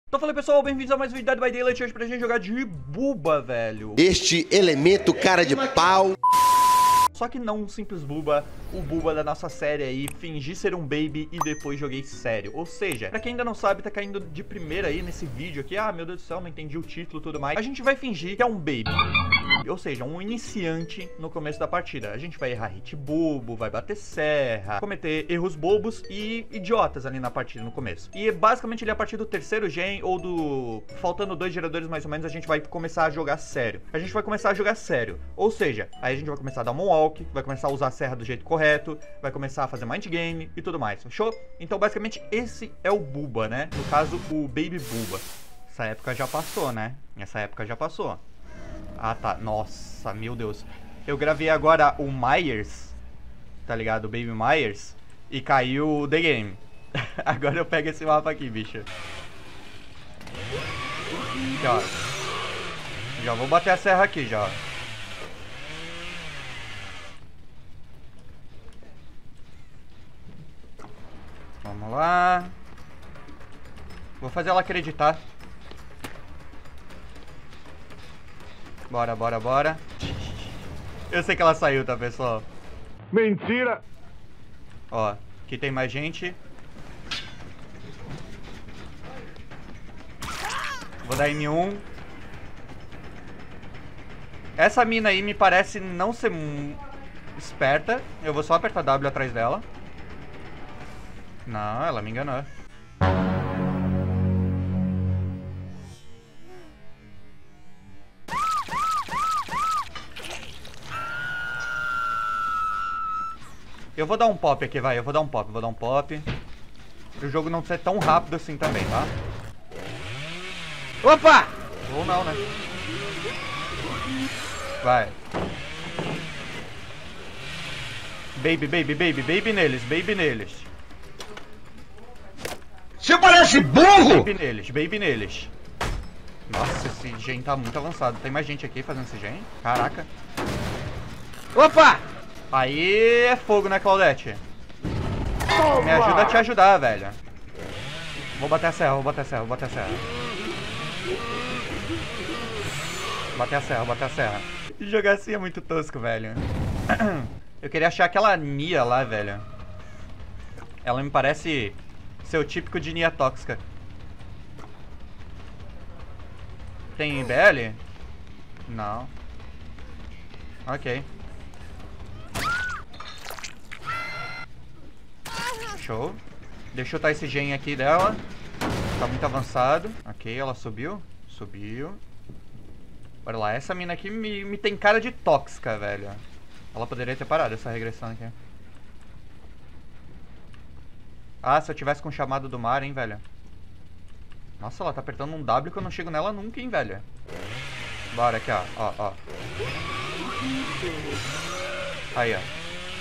Então falei pessoal, bem-vindos a mais um vídeo Dead by Daylight. Hoje pra gente jogar de Buba, velho. Este elemento cara de pau. Só que não um simples Buba, o Buba da nossa série aí, fingi ser um baby e depois joguei sério. Ou seja, pra quem ainda não sabe, tá caindo de primeira aí nesse vídeo aqui. Ah, meu Deus do céu, não entendi o título e tudo mais. A gente vai fingir que é um baby. Ou seja, um iniciante no começo da partida. A gente vai errar hit bobo, vai bater serra, cometer erros bobos e idiotas ali na partida no começo. E basicamente ali a partir do terceiro gen ou do... faltando 2 geradores mais ou menos, a gente vai começar a jogar sério. A gente vai começar a jogar sério. Ou seja, aí a gente vai começar a dar moonwalk, vai começar a usar a serra do jeito correto, vai começar a fazer mind game e tudo mais, fechou? Então basicamente esse é o Buba, né? No caso, o Baby Buba. Essa época já passou, né? Essa época já passou. Ah, tá. Nossa, meu Deus. Eu gravei agora o Myers, tá ligado? O Baby Myers. E caiu o The Game. Agora eu pego esse mapa aqui, bicho. Aqui, ó. Já vou bater a serra aqui, já. Vamos lá. Vou fazer ela acreditar. Bora, bora, bora. Eu sei que ela saiu, tá, pessoal? Mentira! Ó, aqui tem mais gente. Vou dar M1. Essa mina aí me parece não ser esperta. Eu vou só apertar W atrás dela. Não, ela me enganou. Eu vou dar um pop aqui, vai. Eu vou dar um pop, vou dar um pop. Pro jogo não ser tão rápido assim também, tá? Opa! Ou não, né? Vai. Baby, baby, baby, baby neles, baby neles. Você parece burro! Baby neles, baby neles. Nossa, esse gen tá muito avançado. Tem mais gente aqui fazendo esse gen? Caraca. Opa! Aí é fogo, né, Claudete? Me ajuda a te ajudar, velho. Vou bater a serra, vou bater a serra, vou bater a serra. Bater a serra, bater a serra. Jogar assim é muito tosco, velho. Eu queria achar aquela Nia lá, velho. Ela me parece ser o típico de Nia tóxica. Tem BL? Não. Ok. Show. Deixa eu chutar esse gen aqui dela. Tá muito avançado. Ok, ela subiu. Subiu. Bora lá. Essa mina aqui me tem cara de tóxica, velho. Ela poderia ter parado essa regressão aqui. Ah, se eu tivesse com o chamado do mar, hein, velho. Nossa, ela tá apertando um W que eu não chego nela nunca, hein, velho. Bora aqui, ó. Ó, ó. Aí, ó.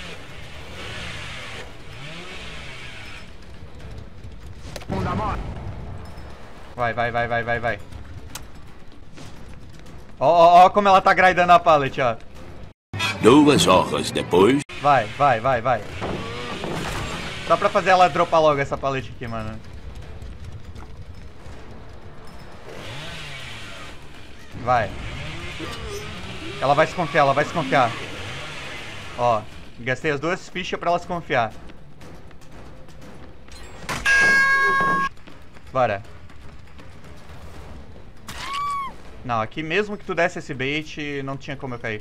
Vai, vai, vai, vai, vai, vai. Ó, ó, ó como ela tá grindando a pallet, ó. 2 horas depois. Vai, vai, vai, vai. Só pra fazer ela dropar logo essa pallet aqui, mano. Vai. Ela vai se confiar, ela vai se confiar. Ó, gastei as 2 fichas pra ela se confiar. Bora. Não, aqui mesmo que tu desse esse bait, não tinha como eu cair.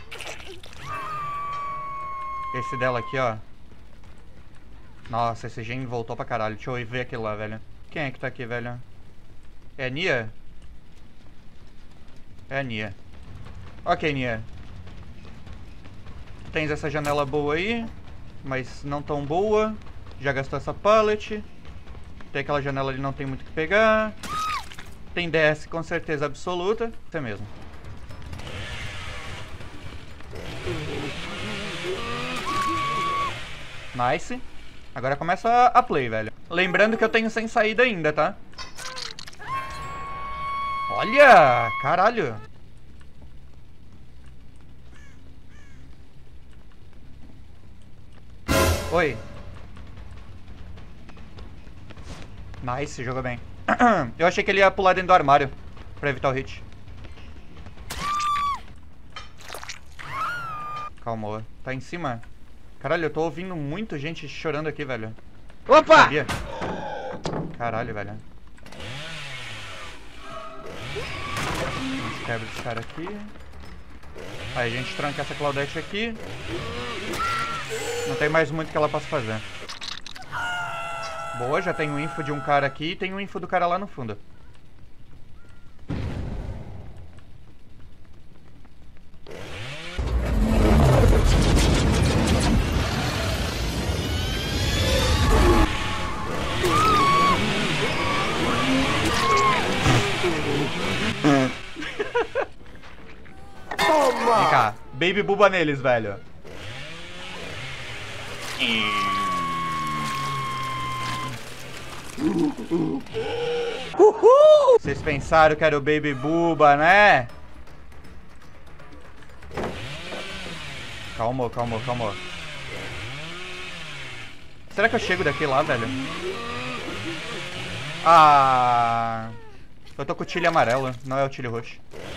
Esse dela aqui, ó. Nossa, esse gen voltou pra caralho. Deixa eu ver aquele lá, velho. Quem é que tá aqui, velho? É a Nia? É a Nia. Ok, Nia. Tens essa janela boa aí, mas não tão boa. Já gastou essa pallet. Tem aquela janela ali, não tem muito o que pegar. Tem DS com certeza absoluta. Isso é mesmo. Nice. Agora começa a play, velho. Lembrando que eu tenho sem saída ainda, tá? Olha! Caralho! Oi. Nice, jogou bem. Eu achei que ele ia pular dentro do armário pra evitar o hit. Calma, tá em cima? Caralho, eu tô ouvindo muita gente chorando aqui, velho. Opa! Sabia? Caralho, velho. A gente quebra esse cara aqui. Aí a gente tranca essa Claudette aqui. Não tem mais muito que ela possa fazer. Boa, já tem o info de um cara aqui e tem o info do cara lá no fundo. Vem cá, Baby Bubba neles, velho. Vocês pensaram que era o Baby Bubba, né? Calma, calma, calma. Será que eu chego daqui lá, velho? Ah... Eu tô com o tilho amarelo, não é o tilho roxo.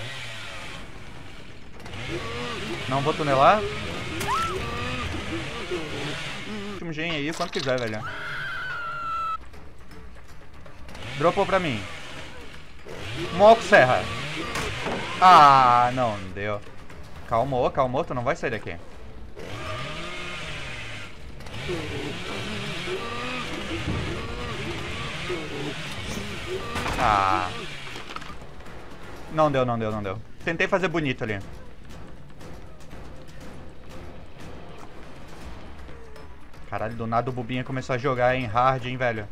Não vou tunelar. Último gen aí, quanto quiser, velho. Dropou pra mim. Moco Serra. Ah, não deu. Calmou, calmou, tu não vai sair daqui. Ah. Não deu, não deu, não deu. Tentei fazer bonito ali. Caralho, do nada o Bubinha começou a jogar em hard, hein, velho.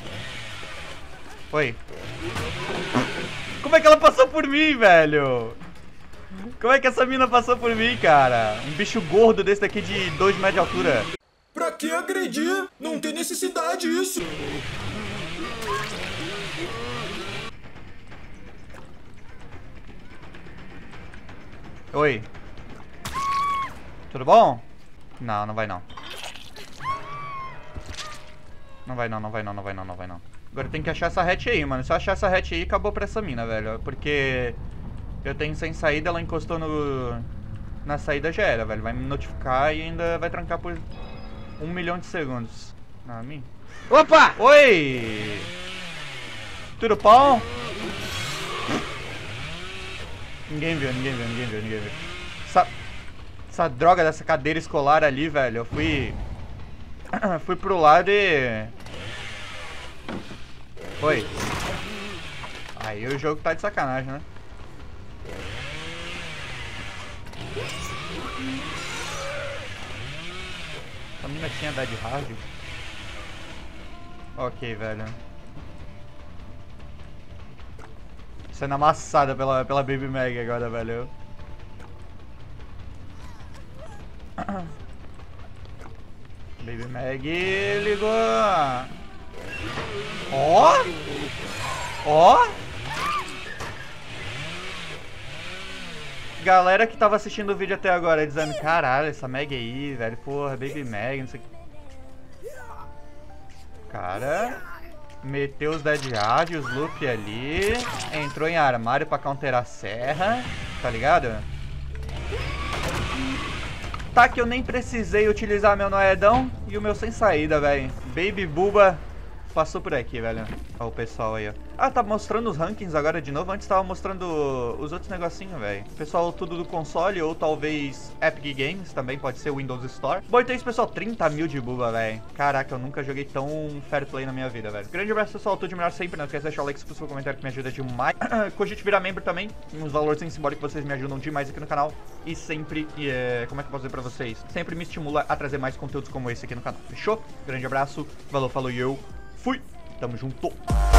Oi. Como é que ela passou por mim, velho? Como é que essa mina passou por mim, cara? Um bicho gordo desse daqui de 2 metros de altura. Pra que agredir? Não tem necessidade isso. Oi. Tudo bom? Não, não vai não. Não vai não, não vai não, não vai não, não vai não. Agora tem que achar essa hatch aí, mano. Se eu achar essa hatch aí, acabou pra essa mina, velho. Porque eu tenho sem saída, ela encostou na saída, já era, velho. Vai me notificar e ainda vai trancar por 1 milhão de segundos. Ah, mim. Opa! Oi! Tudo bom? Ninguém viu, ninguém viu, ninguém viu, ninguém viu. Essa droga dessa cadeira escolar ali, velho. Eu fui pro lado e... Oi. Aí o jogo tá de sacanagem, né? Essa mina tinha dado de hard? Ok, velho. Sendo amassada pela Baby Mag agora, velho. Baby Mag ligou. Ó! Ó! Galera que tava assistindo o vídeo até agora dizendo, caralho, essa Mag aí, velho, porra, Baby Mag, não sei o que. Cara, meteu os Dead Hard, os Loop ali, entrou em armário pra counterar a serra, tá ligado? Tá que eu nem precisei utilizar meu Noedão e o meu sem saída, velho. Baby Bubba passou por aqui, velho. Olha o pessoal aí, ó. Ah, tá mostrando os rankings agora de novo. Antes tava mostrando os outros negocinhos, velho. Pessoal, tudo do console ou talvez Epic Games, também pode ser Windows Store. Bom, então é isso, pessoal. 30 mil de Bubba, velho. Caraca, eu nunca joguei tão fair play na minha vida, velho. Grande abraço, pessoal. Tudo de melhor sempre. Não esquece de deixar o like, se o comentário que me ajuda demais. Cogite virar membro também. Uns valores simbólicos que vocês me ajudam demais aqui no canal. E sempre, como é que eu posso dizer pra vocês? Sempre me estimula a trazer mais conteúdos como esse aqui no canal. Fechou? Grande abraço. Valeu, falou e eu fui. Tamo junto.